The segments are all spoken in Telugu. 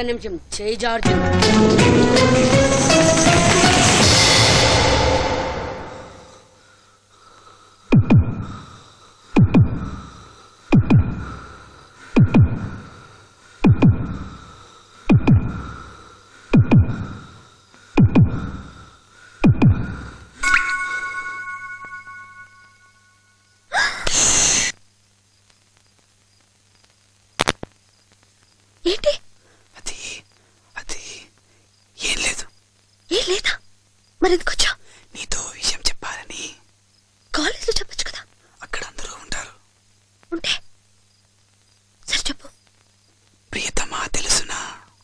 నిమిషం చేయి జార్జు. ఏంటి? అది ఏం లేదు. ఏం లేదా? మరి ఎందుకొచ్చా? నీతో విషయం చెప్పాలని. కాలేజీలో చెప్పొచ్చు కదా. అక్కడ అందరూ ఉంటారు. ఉంటే సరే చెప్పు. ప్రియతమా తెలుసునా?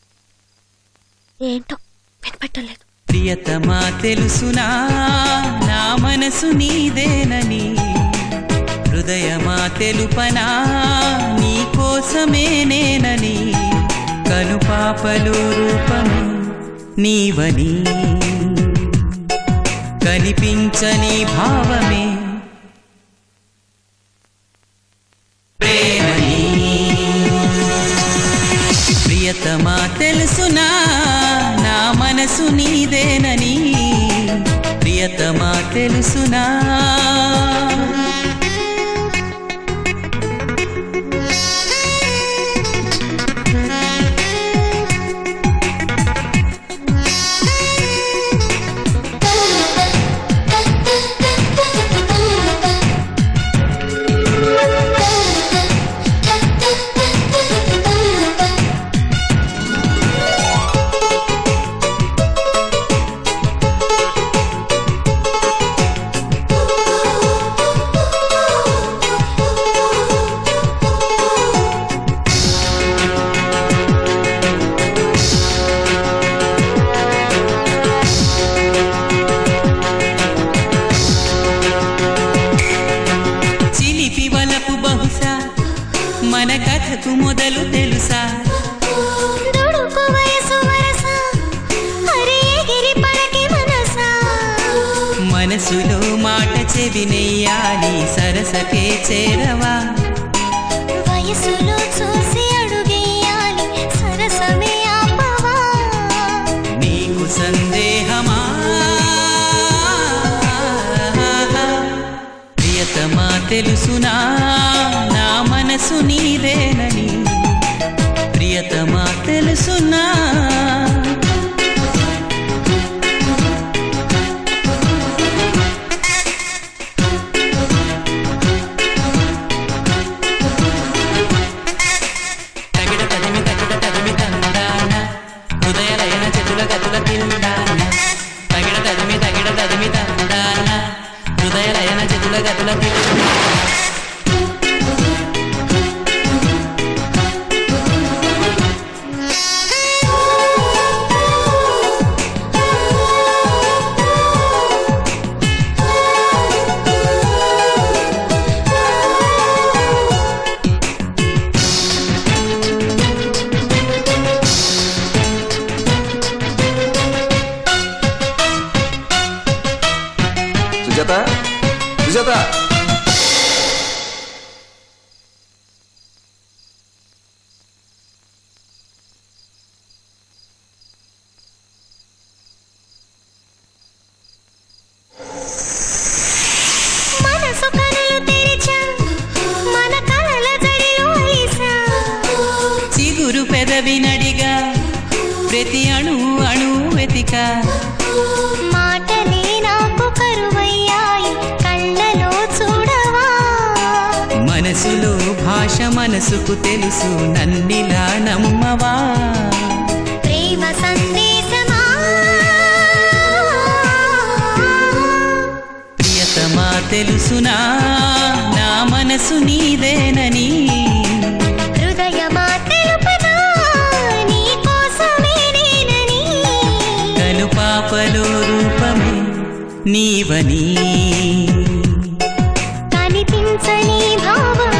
ఏంటో వినపెట్టలేదు. ప్రియతమా తెలుసునా నా మనసు నీదేనని, హృదయమా తెలుపనా నీ కోసమే నేనని, కనుపాపలు రూపమే నీవని, కనిపించని భావమే ప్రేమని. ప్రియతమా తెలుసునా నా మనసు నీదేనని, ప్రియతమా తెలుసునా? మన కథకు మొదలు తెలుసా? మనసులో మాట చెవినెయ్యాలి, సరసకే చేరవా? వయసులో చూసి అడుగేయాలి, సరసమే ఆపవా? నీకు సందేహమా? ప్రియతమా తెలుసునా నా మనసు నీదేనని, ప్రియతమా తెలుసునా? తగిడ తదిమి తందాన, హృదయలయన చెతుల గతుల తిందాన. తగిడ తదిమి తందాన, హృదయలయన చెతుల గతుల తిందాన. సుజాత, మనసు కనులు తెరిచా, మన కలల జడిలో ఐసా. చిగురు పెదవి నడిగా, ప్రతి అణు అణు వెతిక. మాటలే నాకు కరువయ్యాయి, కళ్ళలో చూడవా? మనసులో భాష మనసుకు తెలుసు, నన్నిలా నమ్మవా? ప్రేమ సందేశమా? ప్రియతమా తెలుసునా నా మనసు నీదేనని, హృదయమా తెలుపనా నీ కోసమే నేనని, కనుపాపలో రూపమే నీవని, కనిపించని భావం